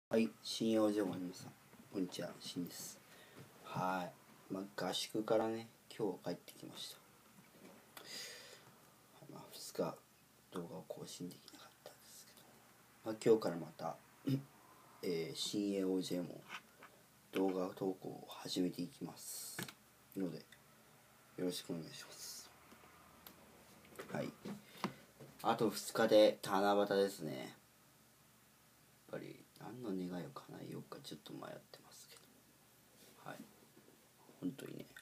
はい、新陽城の皆さん、こんにちは、しんです。はい、合宿からね、今日帰ってきました。2日動画を更新できなかったんですけど、今日からまた、新 AOJ も動画投稿を始めていきますので、よろしくお願いします。はい、あと2日で七夕ですね。やっぱり何の願いを叶えようかちょっと迷ってますけど、はい、本当にね、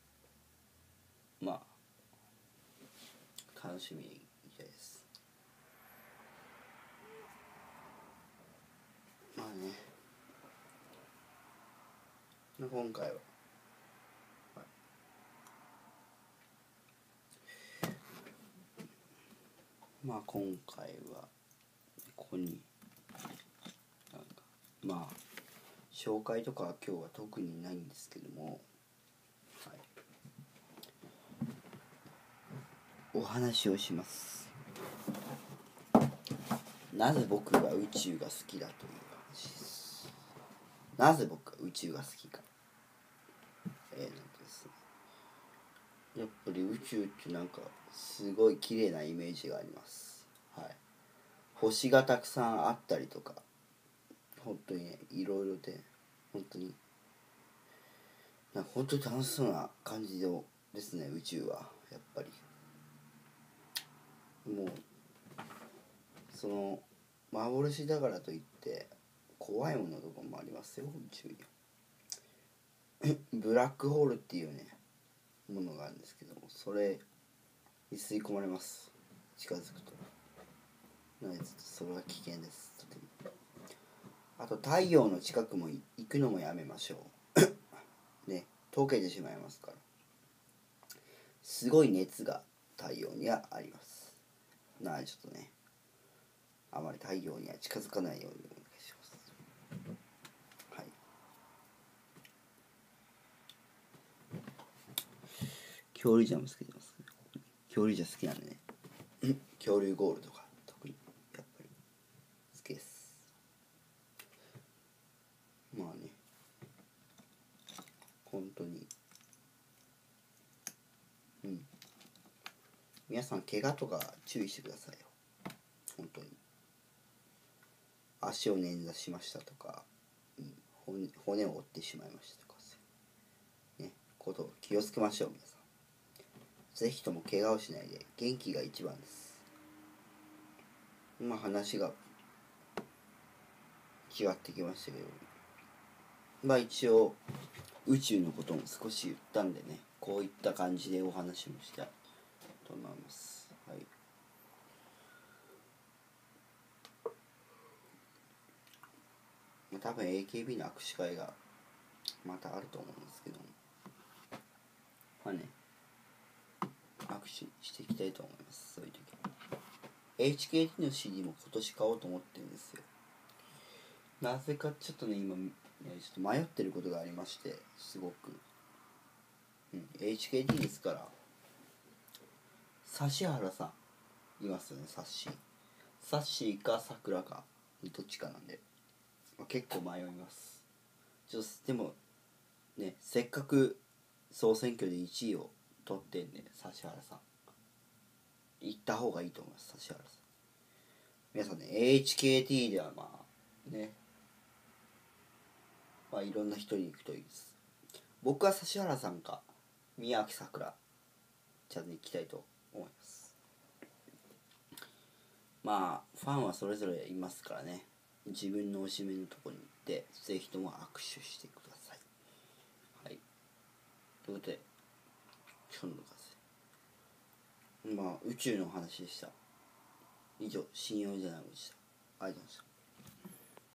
楽しみにいきたいです。今回は、今回はここに紹介とかは今日は特にないんですけども、お話をします。なぜ僕が宇宙が好きだという話です。なぜ僕が宇宙が好きか。ですね、やっぱり宇宙ってすごい綺麗なイメージがあります。はい。星がたくさんあったりとか、本当にね、いろいろで、本当に楽しそうな感じですね、宇宙は。やっぱりもうその幻だからといって怖いものとかもありますよ、宇宙に。ブラックホールっていうねものがあるんですけども、それに吸い込まれます、近づくと。なのでちょっとそれは危険です、とても。あと太陽の近くも行くのもやめましょうね、溶けてしまいますから。すごい熱が太陽にはあります。なのでちょっとね、あまり太陽には近づかないようにお願いします。はい。恐竜ジャム好きです。恐竜じゃ好きなんでね恐竜ゴールとか特にやっぱり好きです。本当に皆さん怪我とか注意してくださいよ。本当に足を捻挫しましたとか、骨を折ってしまいましたとかね、ことを気をつけましょう。皆さんぜひとも怪我をしないで元気が一番です。話が違ってきましたけど、一応宇宙のことも少し言ったんでね、こういった感じでお話もしたいと思います。はい。多分 AKB の握手会がまたあると思うんですけども、握手していきたいと思います。そういう時 HKT の CD も今年買おうと思ってるんですよ。なぜかちょっとね今ちょっと迷ってることがありまして、すごく、HKT ですから、指原さんいますよね。サッシーかさくらかどっちかなんで、結構迷います。でもね、せっかく総選挙で1位を取ってんで、指原さん行った方がいいと思います。指原さん、皆さんね、 HKT ではね、いろんな人に行くといいです。僕は指原さんか宮脇さくらちゃんと行きたいと思います。ファンはそれぞれいますからね、自分の推しメンのとこに行ってぜひとも握手してください。はい、ということで今日の宇宙の話でした。以上、信用じゃないでした。ありがとうございました。